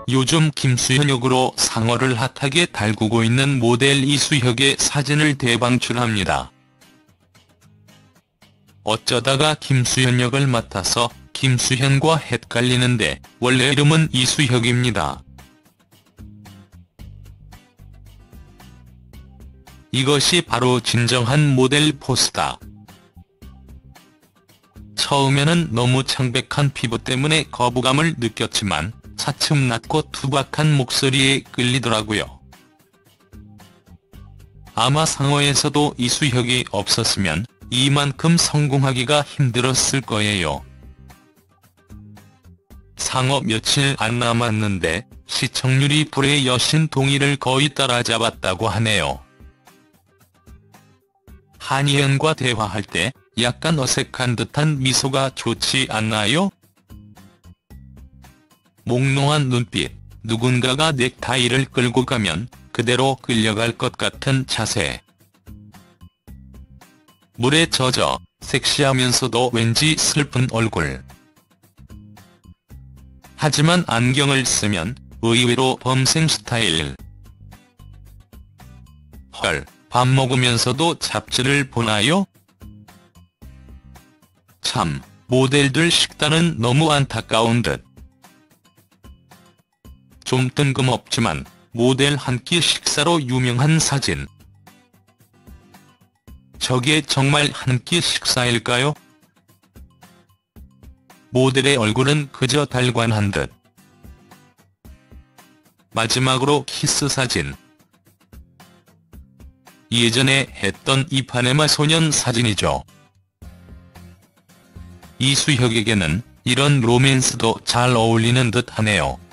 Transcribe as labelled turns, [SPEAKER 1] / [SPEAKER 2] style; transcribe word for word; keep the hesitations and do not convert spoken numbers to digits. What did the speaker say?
[SPEAKER 1] 요즘 김수현 역으로 상어를 핫하게 달구고 있는 모델 이수혁의 사진을 대방출합니다. 어쩌다가 김수현 역을 맡아서 김수현과 헷갈리는데 원래 이름은 이수혁입니다. 이것이 바로 진정한 모델 포스다. 처음에는 너무 창백한 피부 때문에 거부감을 느꼈지만 차츰 낮고 투박한 목소리에 끌리더라고요. 아마 상어에서도 이수혁이 없었으면 이만큼 성공하기가 힘들었을 거예요. 상어 며칠 안 남았는데 시청률이 불의 여신 동희를 거의 따라잡았다고 하네요. 한희연과 대화할 때 약간 어색한 듯한 미소가 좋지 않나요? 몽롱한 눈빛, 누군가가 넥타이를 끌고 가면 그대로 끌려갈 것 같은 자세. 물에 젖어 섹시하면서도 왠지 슬픈 얼굴. 하지만 안경을 쓰면 의외로 범생 스타일. 헐, 밥 먹으면서도 잡지를 보나요? 참, 모델들 식단은 너무 안타까운 듯. 좀 뜬금없지만 모델 한 끼 식사로 유명한 사진. 저게 정말 한 끼 식사일까요? 모델의 얼굴은 그저 달관한 듯. 마지막으로 키스 사진. 예전에 했던 이파네마 소년 사진이죠. 이수혁에게는 이런 로맨스도 잘 어울리는 듯 하네요.